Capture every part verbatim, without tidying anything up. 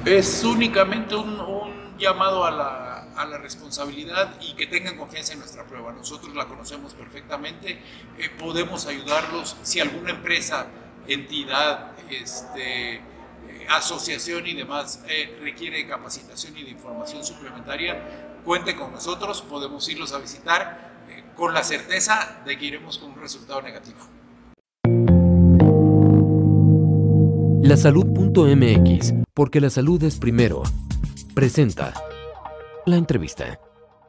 Es únicamente un, un llamado a la, a la responsabilidad y que tengan confianza en nuestra prueba. Nosotros la conocemos perfectamente, eh, podemos ayudarlos. Si alguna empresa, entidad, este, eh, asociación y demás eh, requiere de capacitación y de información suplementaria, cuente con nosotros, podemos irlos a visitar eh, con la certeza de que iremos con un resultado negativo. Lasalud punto m x, porque la salud es primero, presenta la entrevista.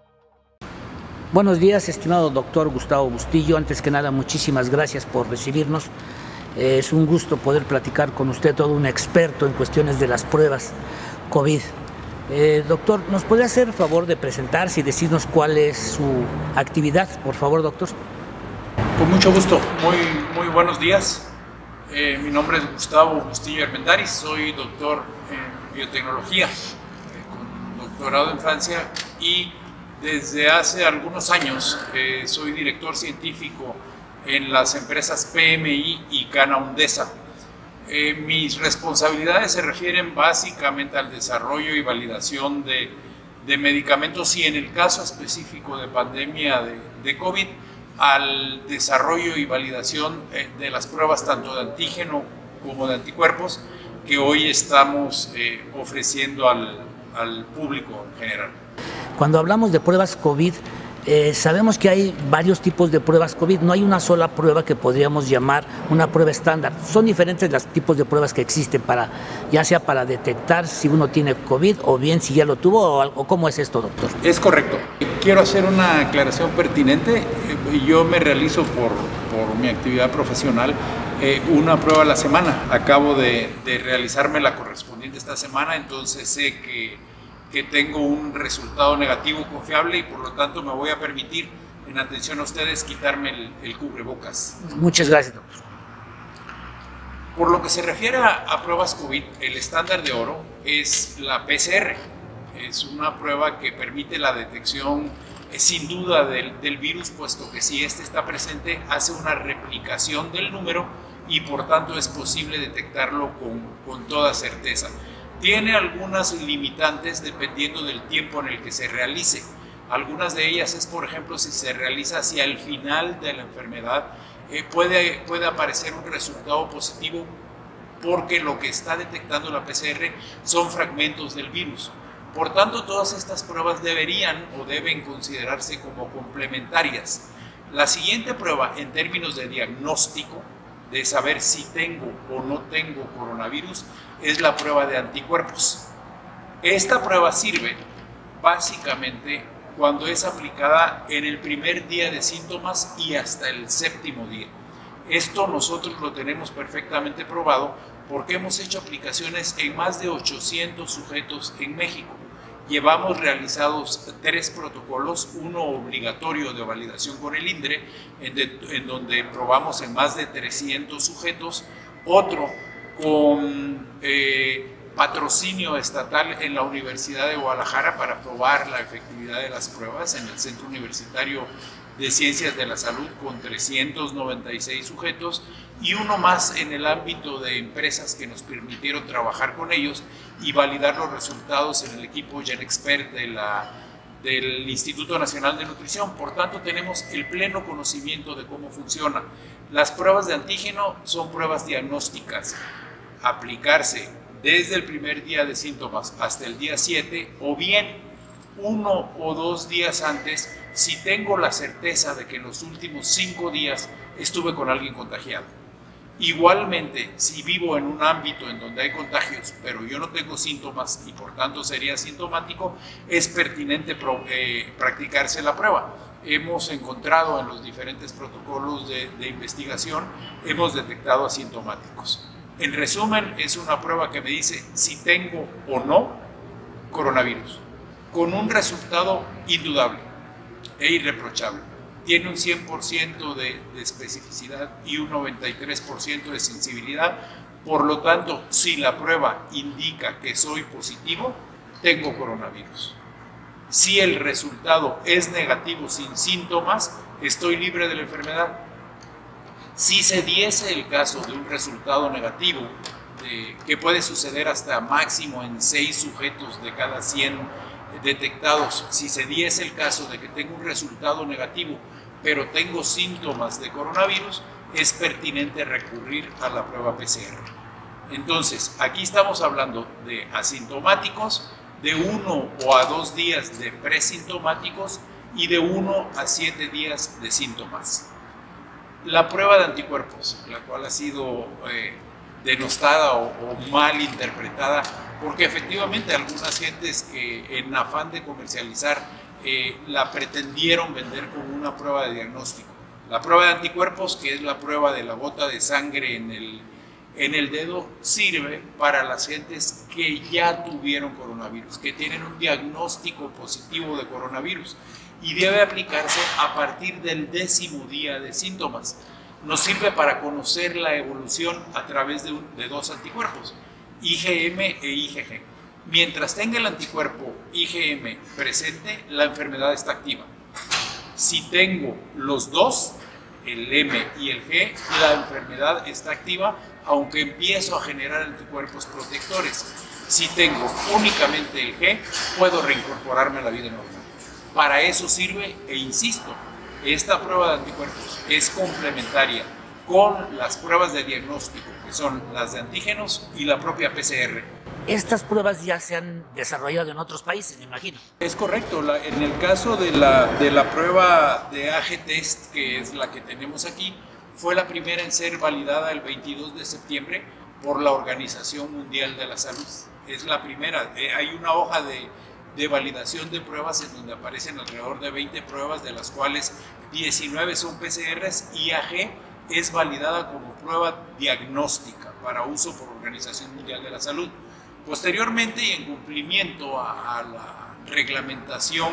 Buenos días, estimado doctor Gustavo Bustillo. Antes que nada, muchísimas gracias por recibirnos. Eh, es un gusto poder platicar con usted, todo un experto en cuestiones de las pruebas COVID. Eh, doctor, ¿nos podría hacer el favor de presentarse y decirnos cuál es su actividad, por favor, doctor? Con mucho gusto. Muy, muy buenos días. Eh, mi nombre es Gustavo Bustillo Armendáriz, soy doctor en biotecnología, eh, con doctorado en Francia, y desde hace algunos años eh, soy director científico en las empresas P M I y Cana Undesa. Eh, mis responsabilidades se refieren básicamente al desarrollo y validación de, de medicamentos y, en el caso específico de pandemia de, de COVID, al desarrollo y validación de las pruebas tanto de antígeno como de anticuerpos que hoy estamos eh, ofreciendo al, al público en general. Cuando hablamos de pruebas COVID, eh, sabemos que hay varios tipos de pruebas COVID, no hay una sola prueba que podríamos llamar una prueba estándar. Son diferentes los tipos de pruebas que existen, para, ya sea para detectar si uno tiene COVID o bien si ya lo tuvo, o, o ¿cómo es esto, doctor? Es correcto. Quiero hacer una aclaración pertinente. Yo me realizo por, por mi actividad profesional eh, una prueba a la semana. Acabo de, de realizarme la correspondiente esta semana, entonces sé que que tengo un resultado negativo confiable y por lo tanto me voy a permitir, en atención a ustedes, quitarme el, el cubrebocas. Muchas gracias, doctor. Por lo que se refiere a, a pruebas COVID, el estándar de oro es la P C R. Es una prueba que permite la detección eh, sin duda del, del virus, puesto que si este está presente hace una replicación del número y por tanto es posible detectarlo con, con toda certeza. Tiene algunas limitantes dependiendo del tiempo en el que se realice. Algunas de ellas es, por ejemplo, si se realiza hacia el final de la enfermedad, eh, puede, puede aparecer un resultado positivo porque lo que está detectando la P C R son fragmentos del virus. Por tanto, todas estas pruebas deberían o deben considerarse como complementarias. La siguiente prueba, en términos de diagnóstico, de saber si tengo o no tengo coronavirus, es la prueba de anticuerpos. Esta prueba sirve básicamente cuando es aplicada en el primer día de síntomas y hasta el séptimo día. Esto nosotros lo tenemos perfectamente probado porque hemos hecho aplicaciones en más de ochocientos sujetos en México. Llevamos realizados tres protocolos, uno obligatorio de validación con el INDRE, en, de, en donde probamos en más de trescientos sujetos, otro con eh, patrocinio estatal en la Universidad de Guadalajara para probar la efectividad de las pruebas en el Centro Universitario de Ciencias de la Salud con trescientos noventa y seis sujetos, y uno más en el ámbito de empresas que nos permitieron trabajar con ellos y validar los resultados en el equipo GenExpert de la, del Instituto Nacional de Nutrición. Por tanto, tenemos el pleno conocimiento de cómo funciona. Las pruebas de antígeno son pruebas diagnósticas, aplicarse desde el primer día de síntomas hasta el día siete, o bien uno o dos días antes si tengo la certeza de que en los últimos cinco días estuve con alguien contagiado. Igualmente, si vivo en un ámbito en donde hay contagios, pero yo no tengo síntomas y por tanto sería asintomático, es pertinente pro, eh, practicarse la prueba. Hemos encontrado en los diferentes protocolos de, de investigación, hemos detectado asintomáticos. En resumen, es una prueba que me dice si tengo o no coronavirus, con un resultado indudable e irreprochable. Tiene un cien por ciento de, de especificidad y un noventa y tres por ciento de sensibilidad. Por lo tanto, si la prueba indica que soy positivo, tengo coronavirus. Si el resultado es negativo sin síntomas, estoy libre de la enfermedad. Si se diese el caso de un resultado negativo de, que puede suceder hasta máximo en seis sujetos de cada cien detectados. Si se diese el caso de que tengo un resultado negativo, pero tengo síntomas de coronavirus, es pertinente recurrir a la prueba P C R. Entonces, aquí estamos hablando de asintomáticos, de uno o a dos días de presintomáticos y de uno a siete días de síntomas. La prueba de anticuerpos, la cual ha sido eh, denostada o, o mal interpretada, porque efectivamente algunas gentes que en afán de comercializar eh, la pretendieron vender como una prueba de diagnóstico. La prueba de anticuerpos, que es la prueba de la gota de sangre en el, en el dedo, sirve para las gentes que ya tuvieron coronavirus, que tienen un diagnóstico positivo de coronavirus, y debe aplicarse a partir del décimo día de síntomas. Nos sirve para conocer la evolución a través de, un, de dos anticuerpos, I G M e I G G. Mientras tenga el anticuerpo I G M presente, la enfermedad está activa. Si tengo los dos, el M y el G, la enfermedad está activa, aunque empiezo a generar anticuerpos protectores. Si tengo únicamente el G, puedo reincorporarme a la vida normal. Para eso sirve, e insisto, esta prueba de anticuerpos es complementaria con las pruebas de diagnóstico, que son las de antígenos y la propia P C R. Estas pruebas ya se han desarrollado en otros países, me imagino. Es correcto. La, en el caso de la, de la prueba de A G Test, que es la que tenemos aquí, fue la primera en ser validada el veintidós de septiembre por la Organización Mundial de la Salud. Es la primera. Eh, hay una hoja de, de validación de pruebas en donde aparecen alrededor de veinte pruebas, de las cuales diecinueve son P C Rs, y A G es validada como prueba diagnóstica para uso por la Organización Mundial de la Salud. Posteriormente, y en cumplimiento a, a la reglamentación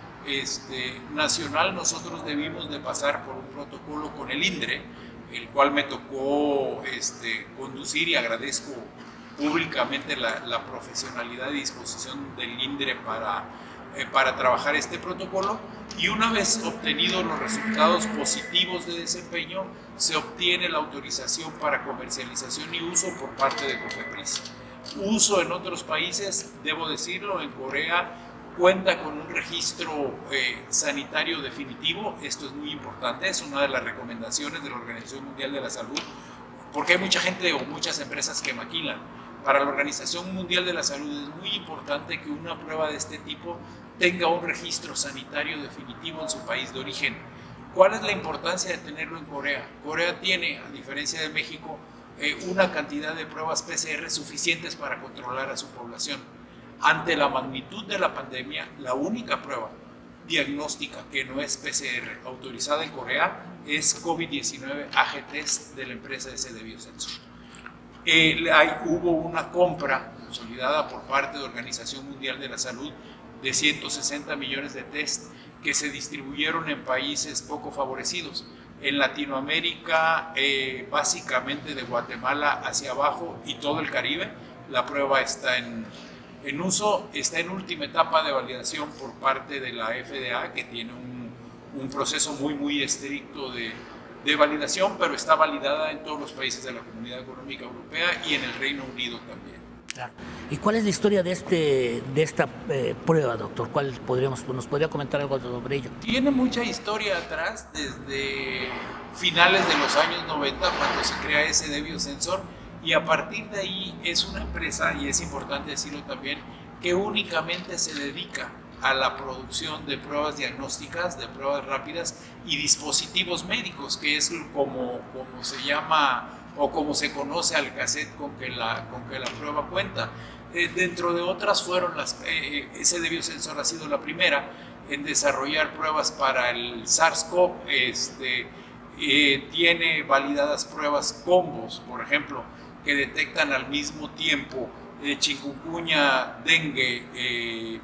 este, nacional, nosotros debimos de pasar por un protocolo con el INDRE, el cual me tocó este, conducir, y agradezco públicamente la, la profesionalidad y disposición del INDRE para, eh, para trabajar este protocolo. Y una vez obtenidos los resultados positivos de desempeño, se obtiene la autorización para comercialización y uso por parte de COFEPRIS. Uso en otros países, debo decirlo, en Corea cuenta con un registro eh, sanitario definitivo. Esto es muy importante, es una de las recomendaciones de la Organización Mundial de la Salud, porque hay mucha gente o muchas empresas que maquilan. Para la Organización Mundial de la Salud es muy importante que una prueba de este tipo tenga un registro sanitario definitivo en su país de origen. ¿Cuál es la importancia de tenerlo en Corea? Corea tiene, a diferencia de México, eh, una cantidad de pruebas P C R suficientes para controlar a su población. Ante la magnitud de la pandemia, la única prueba diagnóstica que no es P C R autorizada en Corea es COVID diecinueve A G Test de la empresa S D Biosensor. Eh, hay, hubo una compra consolidada por parte de la Organización Mundial de la Salud de ciento sesenta millones de test que se distribuyeron en países poco favorecidos. En Latinoamérica, eh, básicamente de Guatemala hacia abajo y todo el Caribe, la prueba está en, en uso, está en última etapa de validación por parte de la F D A, que tiene un, un proceso muy, muy estricto de, de validación, pero está validada en todos los países de la Comunidad Económica Europea y en el Reino Unido también. Claro. ¿Y cuál es la historia de, este, de esta eh, prueba, doctor? ¿Cuál podríamos, ¿Nos podría comentar algo sobre ello? Tiene mucha historia atrás, desde finales de los años noventa, cuando se crea S D Biosensor, y a partir de ahí es una empresa, y es importante decirlo también, que únicamente se dedica a la producción de pruebas diagnósticas, de pruebas rápidas y dispositivos médicos, que es como, como se llama o como se conoce al cassette con que la, con que la prueba cuenta. Eh, dentro de otras fueron las, eh, S D Biosensor ha sido la primera en desarrollar pruebas para el SARS-CoV, este, eh, tiene validadas pruebas combos, por ejemplo, que detectan al mismo tiempo eh, chikungunya, dengue eh,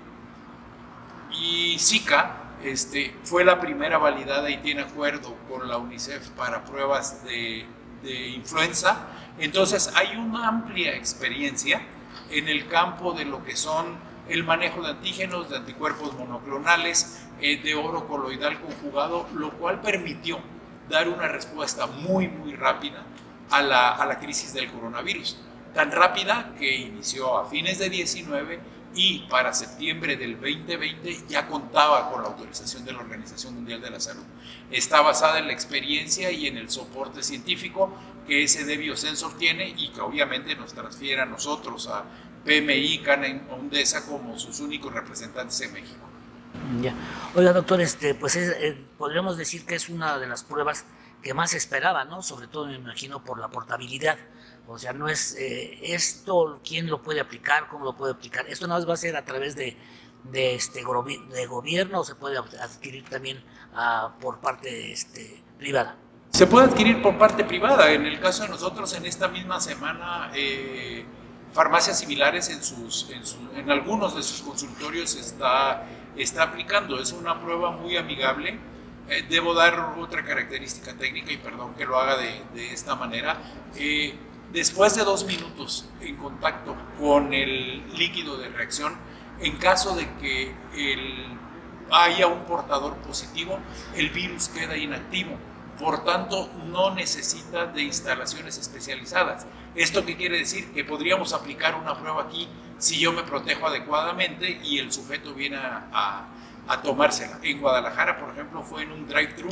y Zika. Este, fue la primera validada y tiene acuerdo con la UNICEF para pruebas de de influenza. Entonces hay una amplia experiencia en el campo de lo que son el manejo de antígenos, de anticuerpos monoclonales, eh, de oro coloidal conjugado, lo cual permitió dar una respuesta muy muy rápida a la, a la crisis del coronavirus. tan rápida que inició a fines de diecinueve y para septiembre del veinte veinte ya contaba con la autorización de la Organización Mundial de la Salud. Está basada en la experiencia y en el soporte científico que ese D Biosensor tiene y que obviamente nos transfiere a nosotros, a P M I, Cana y Ondesa como sus únicos representantes en México. Ya. Oiga, doctor, este, pues es, eh, podríamos decir que es una de las pruebas que más se esperaba, ¿no? Sobre todo, me imagino, por la portabilidad. O sea, no es eh, esto, ¿quién lo puede aplicar? ¿Cómo lo puede aplicar? Esto no va a ser a través de, de, este, de gobierno, o se puede adquirir también uh, por parte este, privada. Se puede adquirir por parte privada. En el caso de nosotros, en esta misma semana, eh, farmacias similares en, sus, en, su, en algunos de sus consultorios está, está aplicando. Es una prueba muy amigable. Eh, debo dar otra característica técnica y perdón que lo haga de, de esta manera. Eh, después de dos minutos en contacto con el líquido de reacción, en caso de que el, haya un portador positivo, el virus queda inactivo. Por tanto, no necesita de instalaciones especializadas. ¿Esto qué quiere decir? Que podríamos aplicar una prueba aquí si yo me protejo adecuadamente y el sujeto viene a, a, a tomársela. En Guadalajara, por ejemplo, fue en un drive-thru,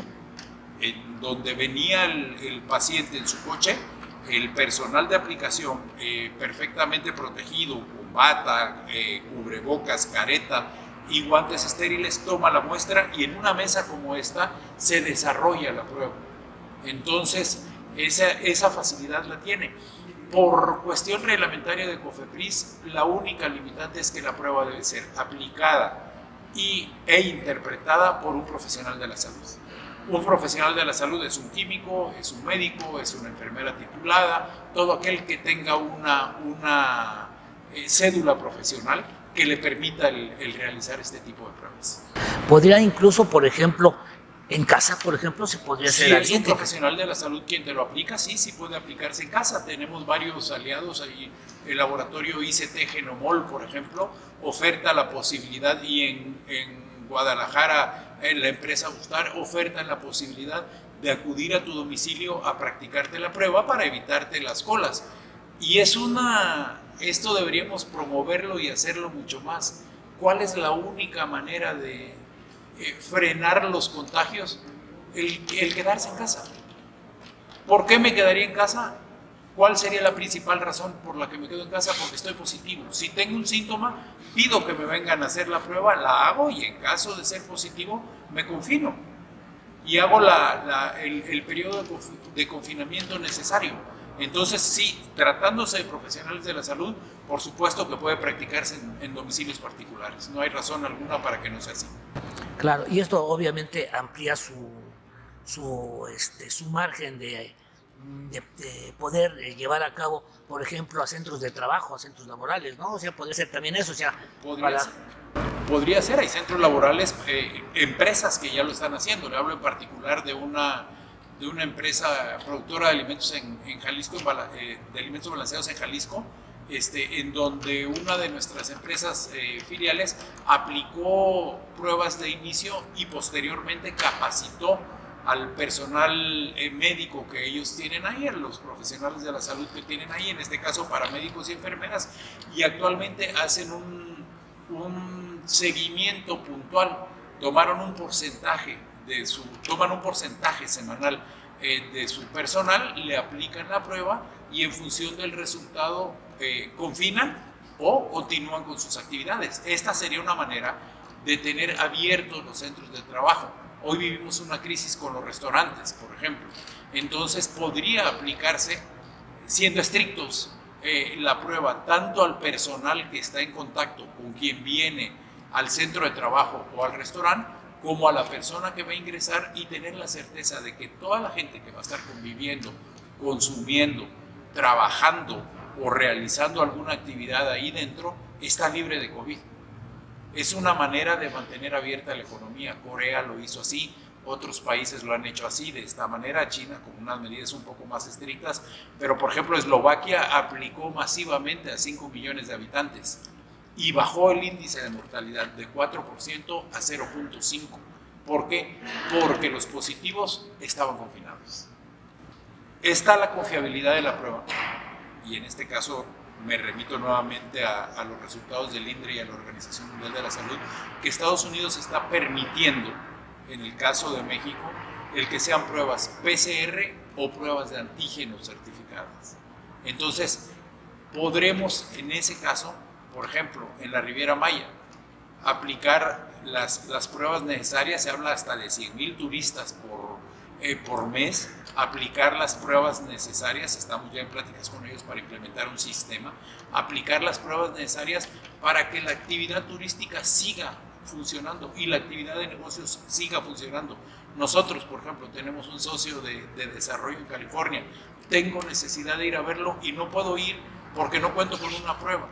en donde venía el, el paciente en su coche, el personal de aplicación eh, perfectamente protegido, con bata, eh, cubrebocas, careta y guantes estériles, toma la muestra y en una mesa como esta se desarrolla la prueba. Entonces, esa, esa facilidad la tiene. Por cuestión reglamentaria de COFEPRIS, la única limitante es que la prueba debe ser aplicada y, e interpretada por un profesional de la salud. Un profesional de la salud es un químico, es un médico, es una enfermera titulada, todo aquel que tenga una, una eh, cédula profesional que le permita el, el realizar este tipo de pruebas. ¿Podría incluso, por ejemplo, en casa, por ejemplo, se podría hacer Si alguien? es un profesional de la salud quien te lo aplica, sí, sí puede aplicarse en casa. Tenemos varios aliados ahí. El laboratorio I C T Genomol, por ejemplo, oferta la posibilidad y en, en Guadalajara, en la empresa Gustar, oferta la posibilidad de acudir a tu domicilio a practicarte la prueba para evitarte las colas. Y es una... Esto deberíamos promoverlo y hacerlo mucho más. ¿Cuál es la única manera de eh, frenar los contagios? El, el quedarse en casa. ¿Por qué me quedaría en casa? ¿Cuál sería la principal razón por la que me quedo en casa? Porque estoy positivo. Si tengo un síntoma, pido que me vengan a hacer la prueba, la hago y en caso de ser positivo, me confino. Y hago la, la, el, el periodo de confinamiento necesario. Entonces, sí, tratándose de profesionales de la salud, por supuesto que puede practicarse en, en domicilios particulares. No hay razón alguna para que no sea así. Claro, y esto obviamente amplía su, su, este, su margen de, de, de poder llevar a cabo, por ejemplo, a centros de trabajo, a centros laborales, ¿no? O sea, podría ser también eso, o sea... Podría, para... ser, podría ser, hay centros laborales, eh, empresas que ya lo están haciendo. Le hablo en particular de una... de una empresa productora de alimentos en, en Jalisco, eh, de alimentos balanceados en Jalisco, este, en donde una de nuestras empresas eh, filiales aplicó pruebas de inicio y posteriormente capacitó al personal eh, médico que ellos tienen ahí, a los profesionales de la salud que tienen ahí, en este caso paramédicos y enfermeras, y actualmente hacen un, un seguimiento puntual. Tomaron un porcentaje De su, toman un porcentaje semanal eh, de su personal, le aplican la prueba y en función del resultado eh, confinan o continúan con sus actividades. Esta sería una manera de tener abiertos los centros de trabajo. Hoy vivimos una crisis con los restaurantes, por ejemplo. Entonces podría aplicarse, siendo estrictos, eh, la prueba tanto al personal que está en contacto con quien viene al centro de trabajo o al restaurante, como a la persona que va a ingresar y tener la certeza de que toda la gente que va a estar conviviendo, consumiendo, trabajando o realizando alguna actividad ahí dentro está libre de COVID. Es una manera de mantener abierta la economía. Corea lo hizo así, otros países lo han hecho así, de esta manera, China con unas medidas un poco más estrictas, pero por ejemplo Eslovaquia aplicó masivamente a cinco millones de habitantes. Y bajó el índice de mortalidad de cuatro por ciento a cero punto cinco. ¿Por qué? Porque los positivos estaban confinados. Está la confiabilidad de la prueba. y en este caso me remito nuevamente a, a los resultados del I N D R E y a la Organización Mundial de la Salud, que Estados Unidos está permitiendo, en el caso de México, el que sean pruebas P C R o pruebas de antígenos certificadas. Entonces, podremos en ese caso, por ejemplo, en la Riviera Maya, aplicar las, las pruebas necesarias. Se habla hasta de cien mil turistas por, eh, por mes, aplicar las pruebas necesarias. Estamos ya en pláticas con ellos para implementar un sistema, aplicar las pruebas necesarias para que la actividad turística siga funcionando y la actividad de negocios siga funcionando. Nosotros, por ejemplo, tenemos un socio de, de desarrollo en California. Tengo necesidad de ir a verlo y no puedo ir porque no cuento con una prueba.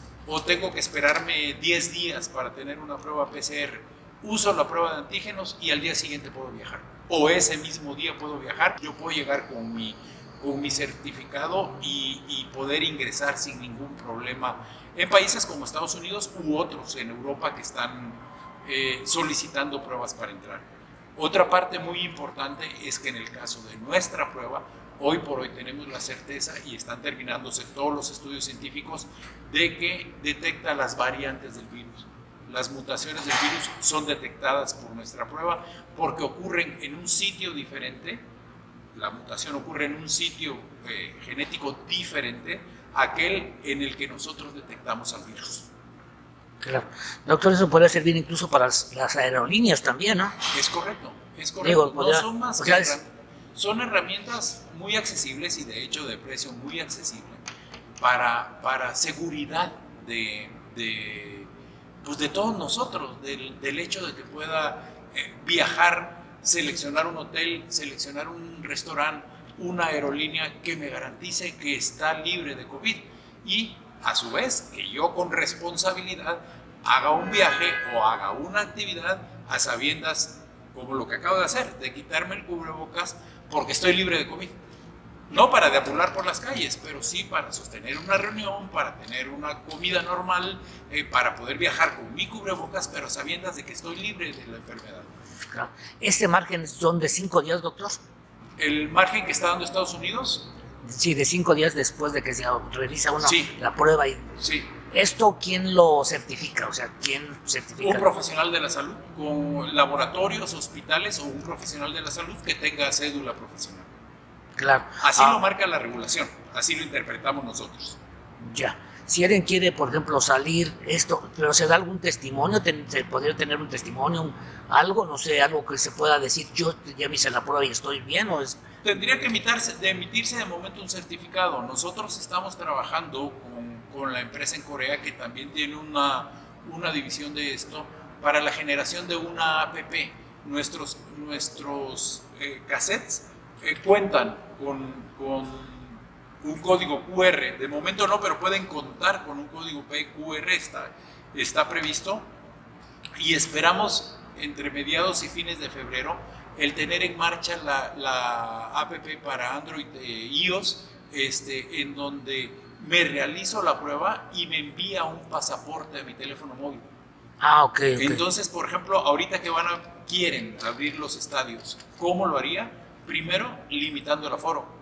O tengo que esperarme diez días para tener una prueba P C R. Uso la prueba de antígenos y al día siguiente puedo viajar. O ese mismo día puedo viajar. Yo puedo llegar con mi, con mi certificado y, y poder ingresar sin ningún problema en países como Estados Unidos u otros en Europa que están eh, solicitando pruebas para entrar. Otra parte muy importante es que en el caso de nuestra prueba, hoy por hoy tenemos la certeza y están terminándose todos los estudios científicos de que detecta las variantes del virus. Las mutaciones del virus son detectadas por nuestra prueba porque ocurren en un sitio diferente. La mutación ocurre en un sitio eh, genético diferente a aquel en el que nosotros detectamos al virus. Claro. Doctor, eso podría servir incluso para las, las aerolíneas también, ¿no? Es correcto, es correcto. Digo, podría, no son más o que sea, es, son herramientas muy accesibles y de hecho de precio muy accesible para, para seguridad de, de, pues de todos nosotros, del, del hecho de que pueda eh, viajar, seleccionar un hotel, seleccionar un restaurante, una aerolínea que me garantice que está libre de COVID y a su vez que yo con responsabilidad haga un viaje o haga una actividad a sabiendas como lo que acabo de hacer, de quitarme el cubrebocas porque estoy libre de COVID. No para deambular por las calles, pero sí para sostener una reunión, para tener una comida normal, eh, para poder viajar con mi cubrebocas, pero sabiendas de que estoy libre de la enfermedad. Claro. ¿Este margen son de cinco días, doctor? El margen que está dando Estados Unidos. Sí, de cinco días después de que se realiza uno sí. la prueba. Y, sí. ¿Esto quién lo certifica? O sea, ¿quién certifica? Un profesional de la salud, con laboratorios, hospitales o un profesional de la salud que tenga cédula profesional. Claro. Así ah. lo marca la regulación, así lo interpretamos nosotros. Ya. Si alguien quiere, por ejemplo, salir, esto, pero se da algún testimonio, ¿se podría tener un testimonio, un, algo, no sé, algo que se pueda decir, yo ya me hice la prueba y estoy bien, o es... Tendría que emitirse de, emitirse de momento un certificado. Nosotros estamos trabajando con, con la empresa en Corea que también tiene una, una división de esto para la generación de una app. Nuestros, nuestros eh, cassettes eh, cuentan con... con un código Q R, de momento no, pero pueden contar con un código Q R, está, está previsto y esperamos entre mediados y fines de febrero el tener en marcha la, la app para Android e iOS, este, en donde me realizo la prueba y me envía un pasaporte a mi teléfono móvil. Ah, ok. okay. Entonces, por ejemplo, ahorita que van a, quieren abrir los estadios, ¿cómo lo haría? Primero, limitando el aforo.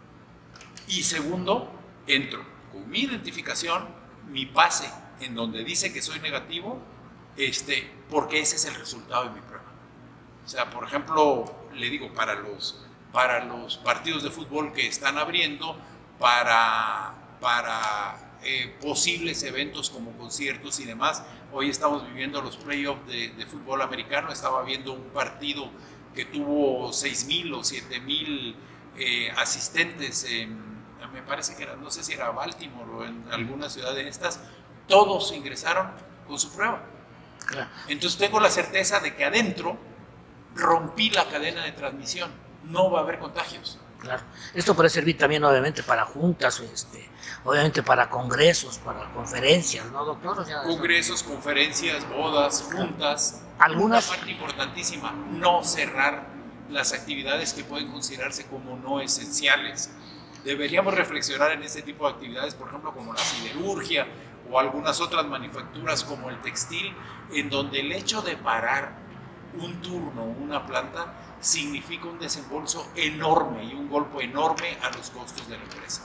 Y segundo, entro con mi identificación, mi pase, en donde dice que soy negativo, este, porque ese es el resultado de mi prueba. O sea, por ejemplo, le digo, para los, para los partidos de fútbol que están abriendo, para, para eh, posibles eventos como conciertos y demás. Hoy estamos viviendo los playoffs de, de fútbol americano, estaba viendo un partido que tuvo seis mil o siete mil eh, asistentes en... me parece que era, no sé si era Baltimore o en alguna ciudad de estas, todos ingresaron con su prueba. Claro. Entonces tengo la certeza de que adentro rompí la cadena de transmisión, no va a haber contagios. Claro. Esto puede servir también obviamente para juntas, este, obviamente para congresos, para conferencias, ¿no, doctor? O sea, congresos, eso... conferencias, bodas, juntas. Algunas... Una parte importantísima, no cerrar las actividades que pueden considerarse como no esenciales. Deberíamos reflexionar en este tipo de actividades, por ejemplo, como la siderurgia o algunas otras manufacturas como el textil, en donde el hecho de parar un turno, una planta, significa un desembolso enorme y un golpe enorme a los costos de la empresa.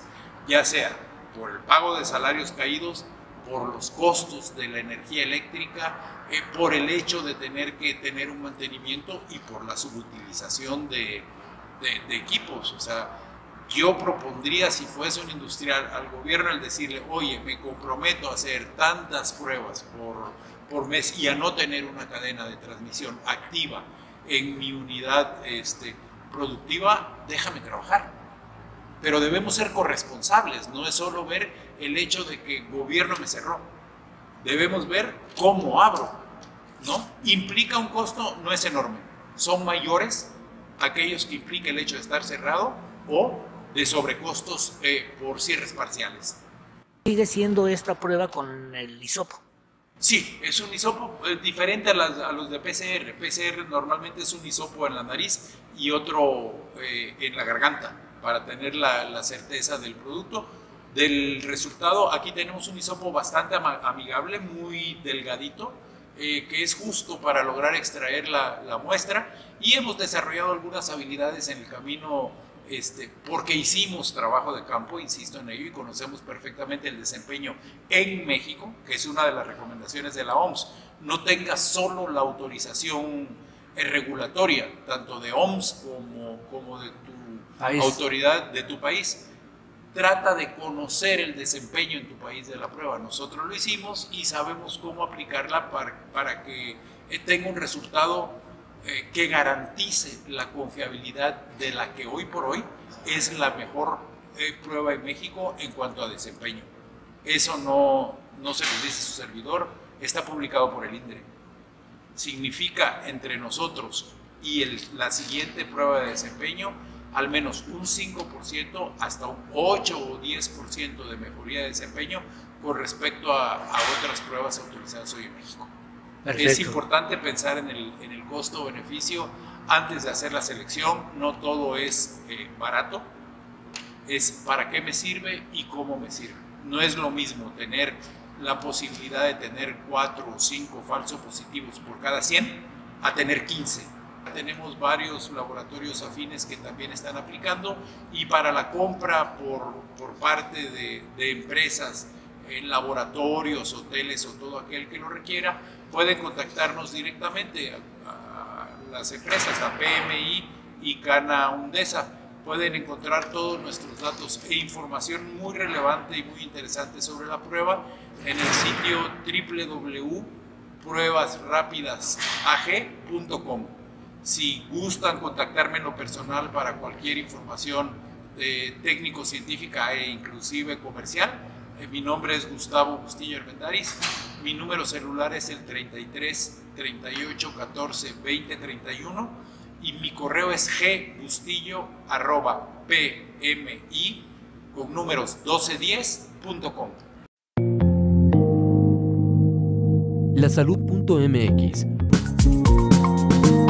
ya sea por el pago de salarios caídos, por los costos de la energía eléctrica, eh, por el hecho de tener que tener un mantenimiento y por la subutilización de, de, de equipos. O sea, yo propondría, si fuese un industrial, al gobierno el decirle, oye, me comprometo a hacer tantas pruebas por, por mes y a no tener una cadena de transmisión activa en mi unidad este, productiva, déjame trabajar. Pero debemos ser corresponsables, no es solo ver el hecho de que el gobierno me cerró. Debemos ver cómo abro, ¿no? Implica un costo, no es enorme. Son mayores aquellos que implica el hecho de estar cerrado o de sobrecostos eh, por cierres parciales. ¿Sigue siendo esta prueba con el hisopo? Sí, es un hisopo eh, diferente a, las, a los de P C R. P C R normalmente es un hisopo en la nariz y otro eh, en la garganta, para tener la, la certeza del producto, del resultado. Aquí tenemos un hisopo bastante amigable, muy delgadito, eh, que es justo para lograr extraer la, la muestra, y hemos desarrollado algunas habilidades en el camino, este, porque hicimos trabajo de campo, insisto en ello, y conocemos perfectamente el desempeño en México, que es una de las recomendaciones de la O M S. No tengas solo la autorización regulatoria, tanto de O M S como, como de tu país. Autoridad de tu país. Trata de conocer el desempeño en tu país de la prueba. Nosotros lo hicimos y sabemos cómo aplicarla para, para que tenga un resultado eh, que garantice la confiabilidad de la que hoy por hoy es la mejor eh, prueba en México en cuanto a desempeño. Eso no, no se lo dice su servidor, está publicado por el INDRE. Significa entre nosotros y el, la siguiente prueba de desempeño al menos un cinco por ciento hasta un ocho o diez por ciento de mejoría de desempeño con respecto a, a otras pruebas autorizadas hoy en México. Perfecto. Es importante pensar en el, en el costo-beneficio antes de hacer la selección. No todo es eh, barato, es para qué me sirve y cómo me sirve. No es lo mismo tener la posibilidad de tener cuatro o cinco falsos positivos por cada cien a tener quince. Tenemos varios laboratorios afines que también están aplicando, y para la compra por, por parte de, de empresas, en laboratorios, hoteles o todo aquel que lo requiera, pueden contactarnos directamente a, a las empresas, a P M I y Cana Undesa. Pueden encontrar todos nuestros datos e información muy relevante y muy interesante sobre la prueba en el sitio doble u doble u doble u punto pruebas rápidas a g punto com. Si gustan contactarme en lo personal para cualquier información eh, técnico-científica e inclusive comercial, eh, mi nombre es Gustavo Bustillo Armendáriz. Mi número celular es el treinta y tres, treinta y ocho, catorce, veinte, treinta y uno y mi correo es gbustillo arroba pmi con números doce diez punto com. La salud punto m x